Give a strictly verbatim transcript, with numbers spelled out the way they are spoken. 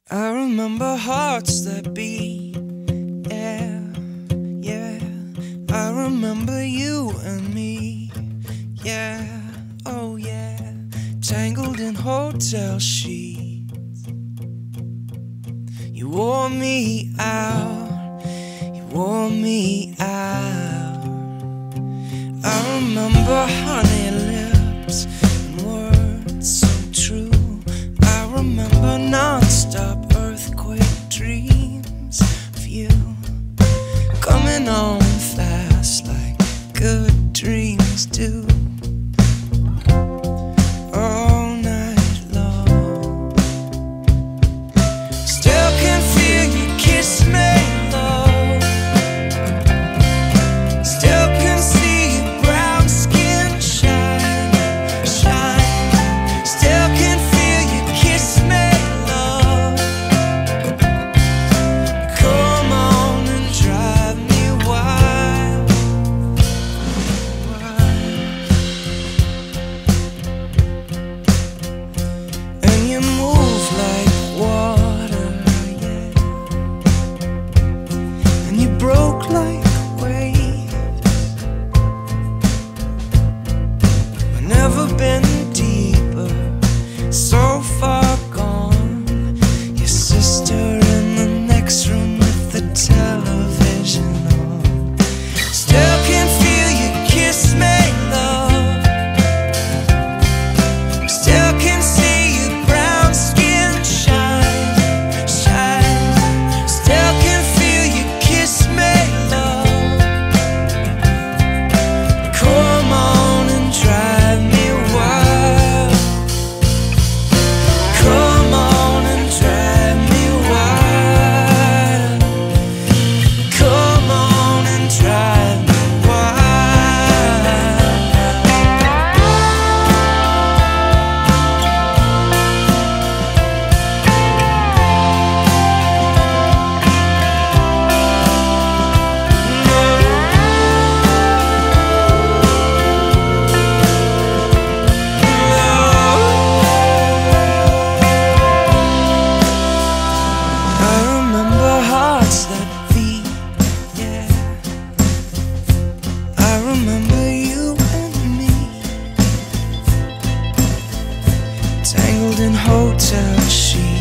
I remember hearts that beat, yeah, yeah. I remember you and me, yeah, oh yeah. Tangled in hotel sheets, you wore me out, you wore me out. I remember honey lips and words so true. I remember non-stop earthquake dreams of you coming on fast like good dreams do. All night long, still can feel you kiss me, love. Still can see your brown skin shine, shine. Still can feel you kiss me, love. Come on and drive me wild, wild. And you move like water, yeah. And you broke like waves. I've never been deeper, so far gone. Your sister in the next room with the television on. Still can feel you kiss me, love. Still can see your brown skin shine, shine. Still can feel you kiss me, love. Come on and drive me wild. Come on and drive me wild. Come on and drive me wild. I remember hearts that beat, yeah. I remember you and me, tangled in hotel sheets.